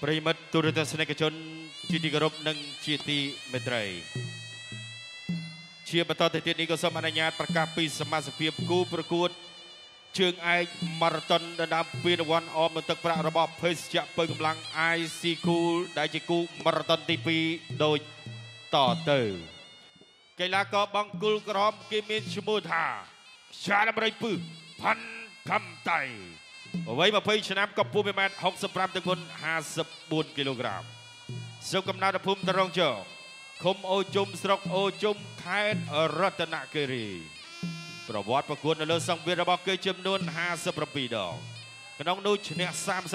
ប្រិមិត្តទូរទស្សនិកជនជាទីគោរពនិងជាទីមេត្រីជាបន្តទៅទៀតនេះក៏សូមអនុញ្ញាតប្រកាសពីសមាជិកគូប្រកួតជើងឯកម៉ារ៉ាតុនដណ្ដើមពានរង្វាន់អមទឹកប្រាក់របស់ភេសជ្ជៈពៅកម្លាំង IC Cool ដែលជាគូម៉ារ៉ាតុនទី2ដូចតទៅកីឡាករបង្គោលក្រហមគេមានឈ្មោះថាខ្យាដំរីពឹសផាន់ខំតៃវ័យ20ឆ្នាំកម្ពស់1.65 m ទម្ងន់54 គីឡូក្រាមស្រុកកំណើតភូមិតរងជើឃុំអូជុំស្រុកអូជុំខេត្តរតនគិរីប្រវត្តិប្រកួតនៅលើសង្វៀនរបស់គេចំនួន57ដងក្នុងនោះឈ្នះ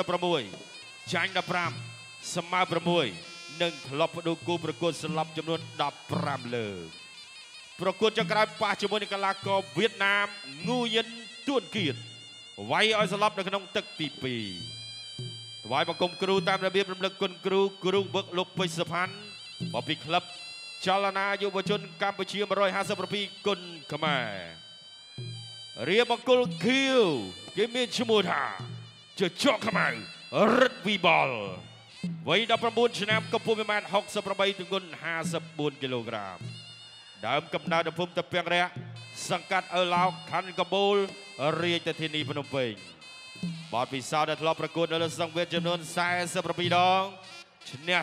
36ចាញ់15ស្មើ6និងធ្លាប់ផ្ដួលគូប្រកួតស្លាប់ចំនួន15លើកប្រកួតចុងក្រោយប៉ះជាមួយនឹងកីឡាករវៀតណាមងូយិនទួនគៀតវាយឲ្យស្លាប់នៅក្នុងទឹកទី2ថ្វាយបង្គំគ្រូតាមរបៀបរំលឹកគុណគ្រូវឹកលោកពេជ្រសុផាន់មកពីក្លឹបចលនាយុវជនកម្ពុជា157គុណខ្មែររៀបបង្គោលខៀវគេមានឈ្មោះថាជជកខ្មៅរឹតវីបលវ័យ19ឆ្នាំកម្ពស់1.68 ទម្ងន់54 គីឡូក្រាមដើមកំណើតភូមិតាពាំងរះសង្កាត់អឺឡោកខណ្ឌកំពូលរាជធានីភ្នំពេញបទពិសោធន៍ដែលធ្លាប់ប្រកួតនៅលើសង្វៀនចំនួន47ដងឈ្នះ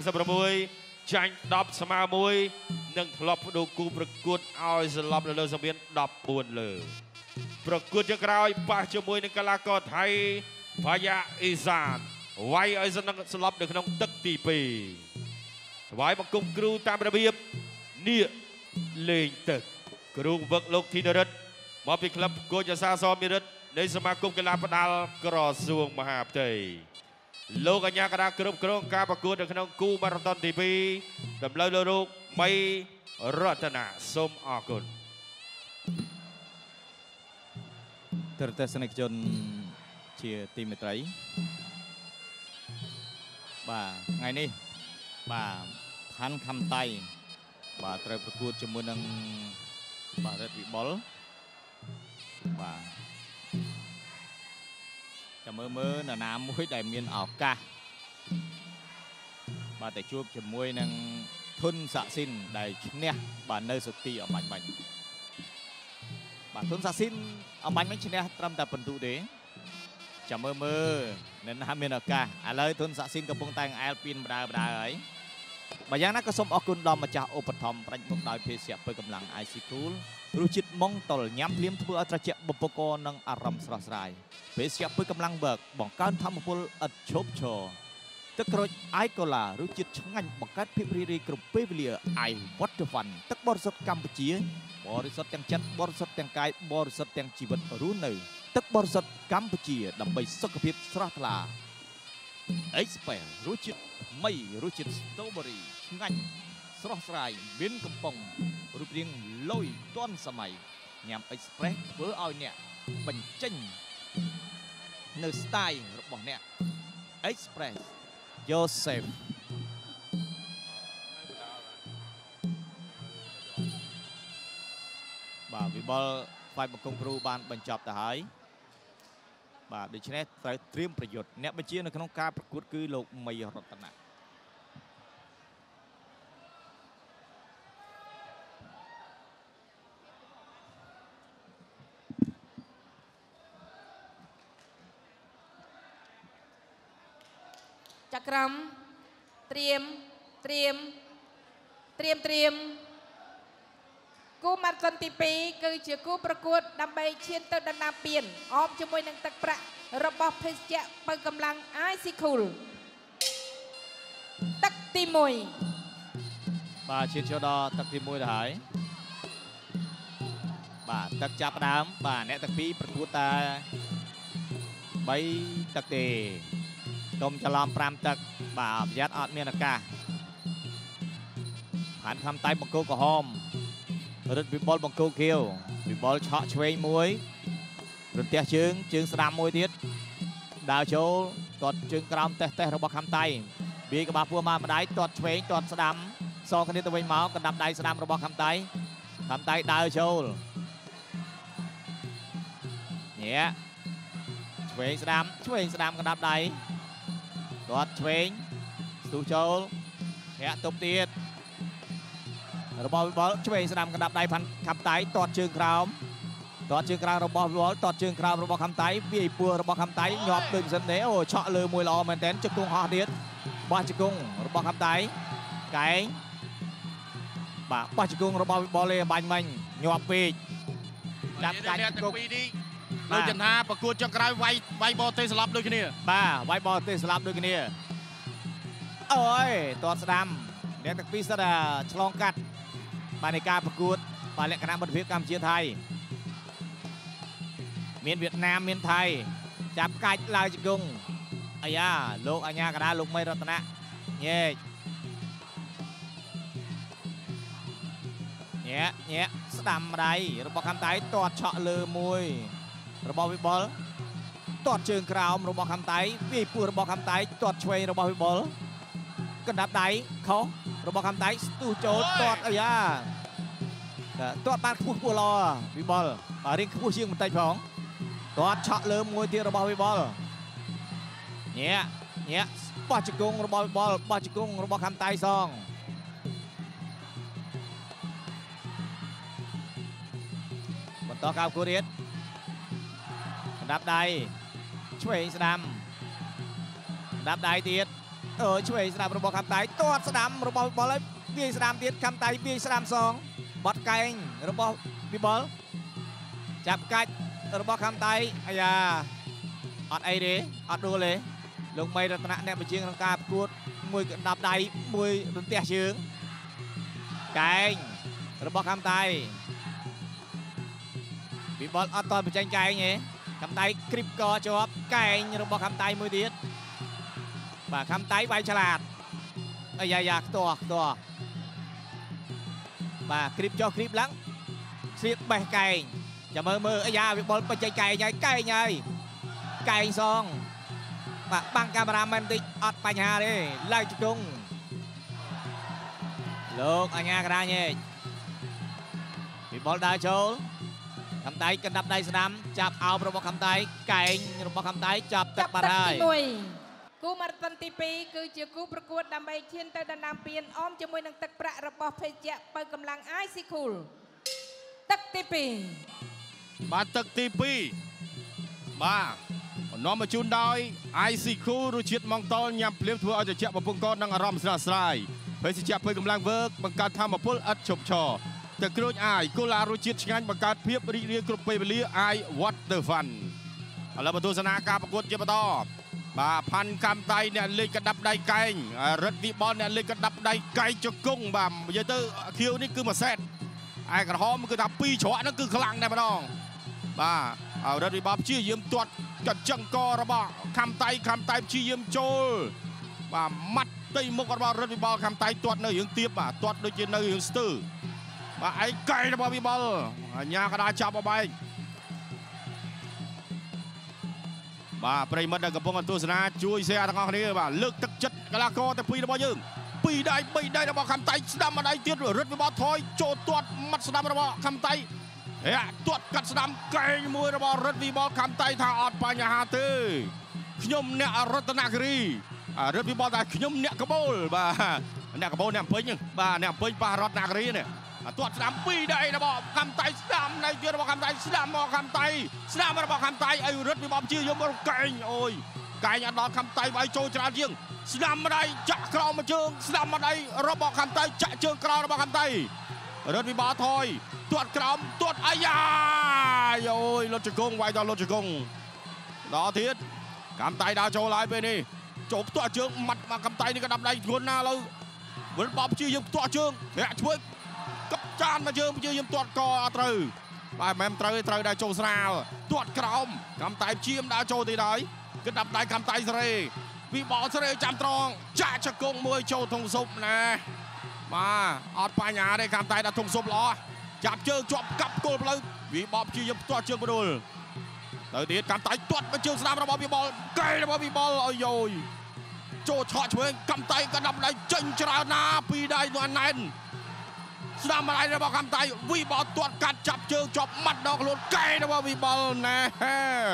36ចាញ់10ស្មើ1និងធ្លាប់ផ្ដួលគូប្រកួតឲ្យស្លាប់នៅលើសង្វៀន14លើប្រកួតចុងក្រោយប៉ះជាមួយនឹងកីឡាករថៃផាយ៉ាអ៊ីសានវាយឲ្យស្លាប់នៅក្នុងទឹកទី2ថ្វាយបង្គំគ្រូតាមរបៀបនាគលេងទឹកគ្រូវឹកលោកធីនរិទ្ធមកពីក្លឹបគោចសាសមីរិទ្ធនៃសមាគមកីឡាផ្ដាល់ក្រសួងមហាផ្ទៃលោកអញ្ញាកដាគ្រប់គ្រងការប្រកួតនៅក្នុងគូម៉ារ៉ាតុនទី2តម្រូវលើលោកមីរតនាសូមអរគុណទស្សនិកជនជាទីមេត្រីបាទថ្ងៃនេះបាទផាន់ខំតៃបាទត្រូវប្រកួតជាមួយនឹងបាទរិទ្ធវិបុលបាទចាំមើលនរណាមួយដែលមានឱកាសបាទតែជួបជាមួយនឹងធុនសាក់ស៊ីនដែលឈ្នះបាទនៅសុទីអមាញ់បាញ់បាទធុនសាក់ស៊ីនអមាញ់មិញឈ្នះត្រឹមតែពិន្ទុទេចាំមើលនៅណាមានឱកាសឥឡូវធុនសាក់ស៊ីនកំពុងតែអែលពីនបដើហើយបើយ៉ាងណាក៏សូមអរគុណដល់ម្ចាស់ឧបត្ថម្ភប្រាច់មុខដោយភេសជ្ជៈពៅកម្លាំង IC Cool រសជាតិម៉ុងតុលញ៉ាំភ្លាមធ្វើឲ្យត្រជាក់បំពកកនិងអារម្មណ៍ស្រស់ស្រាយភេសជ្ជៈពៅកម្លាំងបើកបង្កើនធម៌ពលឥតឈប់ឈរទឹកក្រូចអាយកូឡារសជាតិឆ្ងាញ់បង្កើតភាពរីករាយគ្រប់ពេលវេលា I Water Fun ទឹកបរិសុទ្ធកម្ពុជាបរិសុទ្ធទាំងចិត្តបរិសុទ្ធទាំងកាយបរិសុទ្ធទាំងជីវិតរស់នៅទឹកបរិសុទ្ធកម្ពុជាដើម្បីសុខភាពស្រស់ថ្លា Expert រសជាតិមីរសជាតិ Strawberry ឆ្ងាញ់ស្រស់ស្រាយមានកំប៉ុងរូបរាងលយទាន់សម័យញ៉ាំ Express ធ្វើឲ្យអ្នកបញ្ចេញនៅ style របស់អ្នក Express Joseph បាទវិបុលផ្សាយបង្គំគ្រូបានបញ្ចប់ទៅហើយបាទដូច្នេះត្រូវត្រៀមប្រយុទ្ធអ្នកបញ្ជានៅក្នុងការប្រកួតគឺលោកមីរតនាចក្រមត្រៀមគូម៉ារ៉ាតុនទី2គឺជាគូប្រកួតដើម្បីឈានទៅដណ្ដើមពានអមជាមួយនឹងទឹកប្រាក់របស់ភេសជ្ជៈពៅកម្លាំង IC Cool ទឹកទី1 បាទឈានចូលដល់ទឹកទី1ទៅហើយបាទទឹកចាប់ដើមបាទអ្នកទាំងពីរប្រកួតតែ3ទឹកទេកុំច្រឡំ5ទឹកបាទប្រយ័ត្នអត់មានឱកាសផានខំតៃបង្គោលក្រហមរិទ្ធវិបុលបង្គោលខៀវវិបុលឆក់ឆ្វេងមួយរន្ទះជើងស្ដាំមួយទៀតដើរចូលទាត់ជើងក្រោមតេះរបស់ខំតៃវាយក្បាលពោះមកម្ដាយទាត់ឆ្វេងទាត់ស្ដាំសងគ្នាទៅវិញមកកណ្ដាប់ដៃស្ដាំរបស់ខំតៃដើរចូលញ៉ែឆ្វេងស្ដាំកណ្ដាប់ដៃទាត់ឆ្វេងទូចូលធាក់ទប់ទៀតរបស់វិបុលឆ្វេងស្ដាំកណ្ដាប់ដៃផាន់ខំតៃទាត់ជើងក្រោមទាត់ជើងក្រោមរបស់វិបុលទាត់ជើងក្រោមរបស់ខំតៃវាយពួររបស់ខំតៃញាប់ដូចមិនសិនទេអូឆក់លើមួយល្អមែនតើជង្គង់ហោះទៀតបោះជង្គង់របស់ខំតៃកែងបាទបោះជង្គង់របស់វិបុលលេបាញ់មិញញាប់ពេកចាប់កាច់ជង្គង់ដូចចន្ទាប្រកួតចុងក្រោយវាយបោទេស្លាប់ដូចគ្នាបាទវាយបោទេស្លាប់ដូចគ្នាអូយទាត់ស្ដាំអ្នកទាំងពីរសិតតែឆ្លងកាត់បាននៃការប្រកួតបាទលក្ខណៈមិត្តភាពកម្ពុជាថៃមានវៀតណាមមានថៃចាប់កាច់ឡើងជង្គង់អាយ៉ាលោកអញ្ញាកដាលោកមីរតនៈញែកញែកស្ដាំដៃរបស់ខំតៃទាត់ឆក់លើមួយរបស់វិបុលទាត់ជើងក្រោមរបស់ខំតៃវាយពោះរបស់ខំតៃទាត់ឆ្វេងរបស់វិបុលកណ្ដាប់ដៃខុសរបស់ខំតៃស្ទុះចូលទាត់អាយ៉ាទាត់បានខ្ពស់ពោះល្អវិបុលបាទរៀងខ្ពស់ជាងបន្តិចផងទាត់ឆក់លើមួយទៀតរបស់វិបុលញែកបោះជង្គង់របស់វិបុលបោះជង្គង់របស់ខំតៃសងបន្តកៅគូរៀតកណ្ដាប់ដៃឆ្វេងស្ដាំកណ្ដាប់ដៃទៀតឆ្វេងស្ដាំរបស់ខំតៃទាត់ស្ដាំរបស់វិបុលហើយវាយស្ដាំទៀតខំតៃវាយស្ដាំសងបត់កែងរបស់វិបុលចាប់កាច់របស់ខំតៃអាយ៉ាអត់អីទេអត់ដួលទេលោកមីរតនៈអ្នកបញ្ជាក្នុងការប្រកួតមួយកណ្ដាប់ដៃមួយរន្ទះជើងកែងរបស់ខំតៃវិបុលអត់តបញ្ចេញកែងទេខំតៃគ្រីបកជាប់កែងរបស់ខំតៃមួយទៀតបាទខំតៃវាយឆ្លាតអាយ៉ាខ្ទាស់បាទគ្រីបចុះគ្រីបឡើងស្លៀកបេះកែងចាំមើលអាយ៉ាវិបុលបញ្ចេញកែងហើយកែងសងបាទបាំងកាមេរ៉ាមែនតិចអត់បញ្ហាទេឡើងជង្គង់លោកអញ្ញាកដាញែកវិបុលដើរចូលខំតៃកណ្ដាប់ដៃស្ដាំចាប់អោបរបស់ខំតៃកែងរបស់ខំតៃចាប់ទឹកបាត់ហើយគូម៉ារ៉ាតុនទី2គឺជាគូប្រកួតដើម្បីឈានទៅដណ្ដើមពានអមជាមួយនឹងទឹកប្រាក់របស់ភេសជ្ជៈបើកម្លាំង IC Cool ទឹកទី2 បាទទឹកទី2បាទនាំមកជូនដោយ IC Cool រសជាតិម៉ង់តលញ៉ាំភ្លាមធ្វើឲ្យត្រជាក់បំពង់កនិងអារម្មណ៍ស្រស់ស្រាយភេសជ្ជៈបើកម្លាំងវើកបង្កើតធម៌ពលឥតឈប់ឈរទឹកក្រូចអាយកូឡារសជាតិឆ្ងាញ់បង្កើតភាពរីករាយគ្រប់ពេលវេលា I what the fun ឥឡូវបន្ទស្សនាការប្រកួតជាបន្តបាទផាន់កំតៃអ្នកលេខកណ្ដាប់ដៃកែងរិទ្ធវិបុលអ្នកលេខកណ្ដាប់ដៃកែងជង្គង់បាទនិយាយទៅខៀវនេះគឺមួយសេតឯក្រហមគឺថា2ច្រកហ្នឹងគឺខ្លាំងតែម្ដងបាទរិទ្ធវិបុលព្យាយាមទាត់កញ្ចឹងករបស់ខំតៃព្យាយាមចូលបាទម៉ាត់ទីមុខរបស់រិទ្ធវិបុលខំតៃទាត់នៅរឿងទៀបបាទទាត់ដូចជានៅរឿងស្ទើបាទឯកែងរបស់វិបុលអញ្ញាកដាចាប់អបែកបាទប្រិមិត្តដែលកំពុងទស្សនាជួយshareទាំងអស់គ្នាបាទលើកទឹកចិត្តកីឡាករទាំងពីររបស់យើង2ដៃ3ដៃរបស់ខំតៃស្ដាំម្ដាយទៀតរត់វិបុលថយចូលទាត់មាត់ស្ដាំរបស់ខំតៃទាត់កាត់ស្ដាំកែងមួយរបស់រត់វិបុលខំតៃថាអត់បញ្ហាទេខ្ញុំអ្នករតនគិរីរត់វិបុលថាខ្ញុំអ្នកកបូលបាទអ្នកកបូលអ្នកពេញបាទអ្នកពេញប៉ះរតនគិរីនេះទាត់ស្ដាំ2ដៃរបស់ខំតៃស្ដាំដៃទៀតរបស់ខំតៃស្ដាំរបស់ខំតៃស្ដាំរបស់ខំតៃឲ្យរត់វិបុលជាយកមកកែងអូយកែងអត់ដល់ខំតៃវាយចូលច្រើនជាងស្ដាំម្ដាយចាក់ក្រោមមួយជើងស្ដាំម្ដាយរបស់ខំតៃចាក់ជើងក្រោមរបស់ខំតៃរត់វិបុលថយទាត់ក្រោមទាត់អាយ៉ាអូយលុតជង្គង់វាយដល់លុតជង្គង់ដល់ទៀតខំតៃដើរចូលហើយពេលនេះចូលផ្ទាត់ជើងម៉ាត់មកខំតៃនេះក៏ដាប់ដៃធ្ងន់ណាឥឡូវវិលបបជាយើងផ្ទាត់ជើងធាក់ជួយកប់ចានមកយើងព្យាយាមទាត់កអត់ត្រូវបាទមិនត្រូវដែរចូលស្រាលទាត់ក្រោមខំតៃព្យាយាមដើរចូលទីហើយគឺដាប់ដៃខំតៃសេរីវិបុលសេរីចាំត្រង់ចាក់ជង្គង់មួយចូលធុងស៊ុបណាបាទអត់បញ្ហាទេខំតៃដាក់ធុងស៊ុបល្អចាប់ជើងជាប់កាប់គល់ផ្លូវវិបុលព្យាយាមផ្ទាត់ជើងបដុលទៅទៀតខំតៃទាត់មកជើងស្ដាំរបស់វិបុលកែរបស់វិបុលអយយចូលឆក់ឆ្វេងខំតៃក៏ដាប់ដៃចេញច្រើនណាពីដៃនោះណែនស្ដាំម្ដាយរបស់ខំតៃវិបុលទាត់កាត់ចាប់ជើងជាប់ម៉ាត់ដល់ខ្លួនកែរបស់វិបុលណែ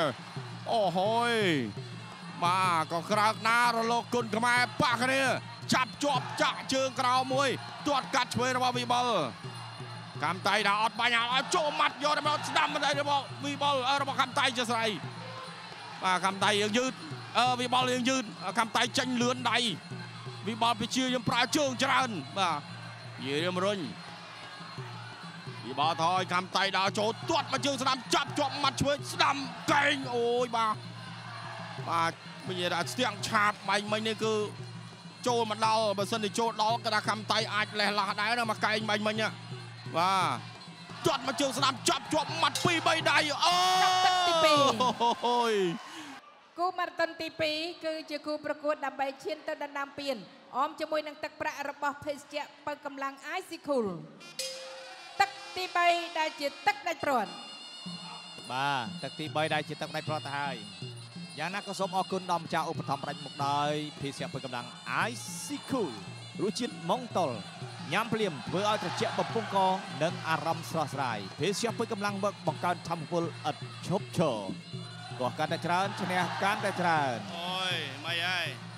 អូហូយបាទក៏ក្រើកណារលោកគុណខ្មែរប៉ះគ្នាចាប់ជាប់ចាក់ជើងក្រៅមួយទាត់កាត់ឆ្វេងរបស់វីបុលកំតៃដល់អត់បាញ់ឲ្យចូលម៉ាត់យកដល់ស្ដាំមិនដែររបស់វីបុលរបស់កំតៃជាស្រ័យបាទកំតៃយើងយឺតវីបុលយើងយឺតកំតៃចាញ់លឿនដៃវីបុលពជាយើងប្រើជើងច្រើនបាទនិយាយរៀមរុញវីបុលថយកំតៃដល់ចូលទាត់មកជើងស្ដាំចាប់ជាប់ម៉ាត់ឆ្វេងស្ដាំកែងអូយបាទនិយាយថាស្ទៀងឆាបបាញ់មិញនេះគឺចូលមកដល់បើសិនជាចូលដល់កណ្ដាលកំតៃអាចលេះឡាស់ដែរមកកែងបាញ់មិញបាទទាត់មកជើងស្ដាំចាប់ជាប់ម៉ាត់2 3ដៃអូយគូម៉ារ៉ាតុនទី2គឺជាគូប្រកួតដើម្បីឈានទៅដណ្ដើមពានអមជាមួយនឹងទឹកប្រាក់របស់ភេសជ្ជៈបើកម្លាំង IC Cool ទឹកទី3ដែលជាទឹកដាច់ព្រាត់បាទទឹកទី3ដែលជាទឹកដាច់ព្រាត់ទៅហើយយ៉ាងណាក៏សូមអរគុណដល់ម្ចាស់ឧបត្ថម្ភប្រាច់មុខដោយភេសជ្ជៈបើកម្លាំង IC Cool រសជាតិម៉ុងតុលញ៉ាំភ្លាមធ្វើឲ្យត្រជាក់បំពង់កនិងអារម្មណ៍ស្រស់ស្រាយភេសជ្ជៈបើកម្លាំងបង្កើនធម៌ពលឥតឈប់ឈរក៏កាន់តែច្រើនឈ្នះកាន់តែច្រើនអូយមិនហើយ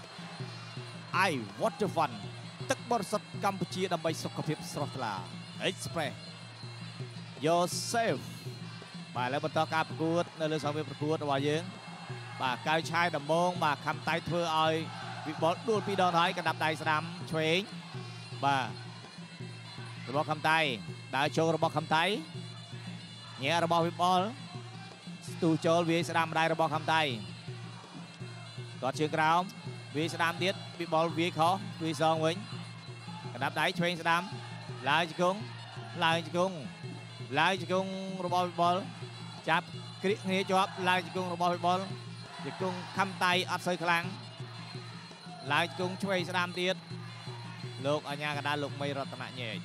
I Water Fun ទឹកបរិសុទ្ធកម្ពុជាដើម្បីសុខភាពស្រស់ថ្លា Express Yourself បាទឥឡូវបន្តការប្រកួតនៅលើសង្វេគប្រកួតរបស់យើងបាទកៅឆាយដំបងបាទខំតៃធ្វើឲ្យវិបុលដួល2ដងហើយកណ្ដាប់ដៃស្ដាំឆ្វេងបាទរបស់ខំតៃដើរចូលរបស់ខំតៃញ៉ែរបស់វិបុលស្ទុះចូលវាយស្ដាំដៃរបស់ខំតៃគាត់ជើងក្រោមវាយស្ដាំទៀតវិបុលវាយខុសវាយសងវិញកណ្ដាប់ដៃឆ្វេងស្ដាំឡើងជង្គង់ឡើងជង្គង់ឡើងជង្គង់របស់វិបុលចាប់គ្រាកគ្នាជាប់ឡើងជង្គង់របស់វិបុលជង្គង់ខំតៃអត់សូវខ្លាំងឡើងជង្គង់ឆ្វេងស្ដាំទៀតលោកអញ្ញាកណ្ដាលលោកមីរតនញែក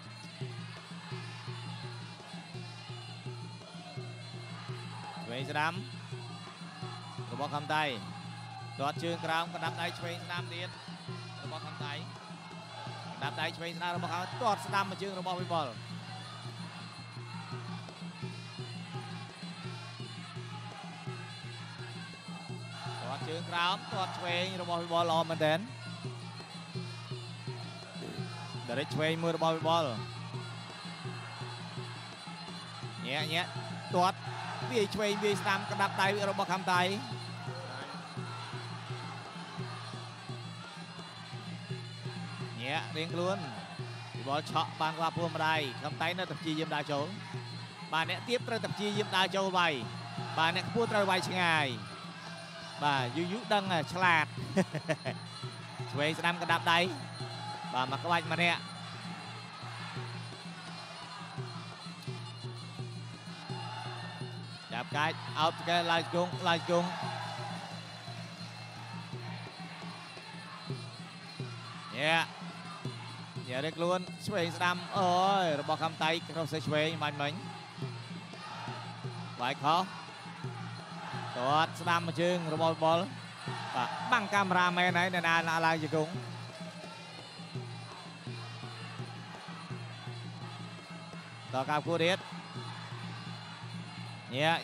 ឆ្វេងស្ដាំរបស់ខំតៃទាត់ជើងក្រោមកណ្ដាប់ដៃឆ្វេងស្ដាំទៀតរបស់ខំតៃកណ្ដាប់ដៃឆ្វេងស្ដាំរបស់ខំទាត់ស្ដាំមកជើងរបស់វិបុលទាត់ជើងក្រោមទាត់ឆ្វេងរបស់វិបុលល្អមែនទែនដរិចឆ្វេងមួយរបស់វិបុលញ៉ែទាត់វាយឆ្វេងវាយស្ដាំកណ្ដាប់ដៃរបស់ខំតៃញ៉ែរៀងខ្លួនវិបុលឆក់បានquaពួរម្ដាយខំតៃនៅតែព្យាយាមដើរចូលបាទអ្នកទៀបត្រូវតែព្យាយាមដើរចូលវាយបាទអ្នកខ្ពស់ត្រូវវាយឆ្ងាយបាទយូដឹងឆ្លាតឆ្វេងស្ដាំកណ្ដាប់ដៃបាទមកក្បាច់ម្នាក់ចាប់កាច់អោបកែឡើងជង្គង់ឡើងជង្គង់ញ៉ែរៀងខ្លួនឆ្វេងស្ដាំអូយរបស់ខំតៃគ្រុសសេឆ្វេងបាញ់មិញវាយខុសទាត់ស្ដាំមកជើងរបស់បុលបាទបាំងកាមេរ៉ាមែនហើយនៅណាឡើងជង្គង់ដល់ការគួរទៀតញ៉ែ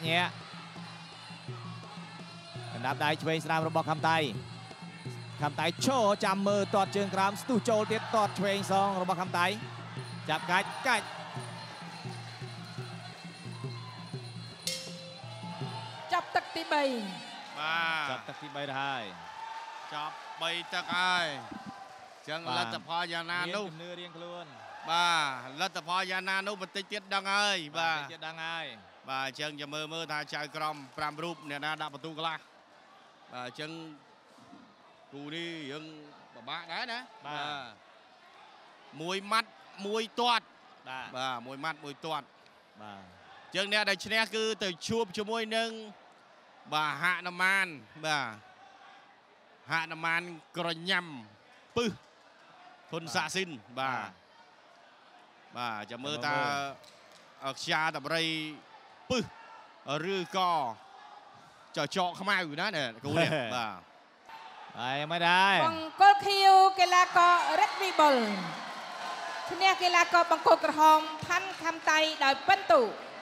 កណ្ដាប់ដៃឆ្វេងស្ដាំរបស់ខំតៃឈោចាំមើលទាត់ជើងក្រោមស្ទុះចូលទៀតទាត់ឆ្វេងសងរបស់ខំតៃចាប់កាច់ចាប់ទឹកទី3 បាទចាប់ទឹកទី3ទៅហើយចាប់3ទឹកហើយចឹងលទ្ធផលយ៉ាងណានោះជំនឿរៀងខ្លួនបាទលទ្ធផលយ៉ាងណានោះបន្តិចទៀតដឹងហើយបាទបន្តិចទៀតដឹងហើយបាទចឹងចាំមើលថាចៅក្រម5រូបអ្នកណាដាក់បន្ទូកន្លះបាទចឹងគូនេះយើងពិបាកដែរណាបាទមួយម៉ាត់មួយទាត់បាទមួយម៉ាត់មួយទាត់បាទចឹងអ្នកដែលឈ្នះគឺទៅជួបជាមួយនឹងបាទហនុមានបាទហនុមានក្រញ៉ាំពឹសធុនសាក់ស៊ីនបាទចាំមើលតាខ្យាតម្រៃពឹសឬក៏ចចកខ្មៅណាគូនេះបាទហើយមិនដែរបង្គោលខៀវកីឡាកររិទ្ធវិបុលឈ្នះកីឡាករបង្គោលក្រហមផាន់ខំតៃដោយពិន្ទុ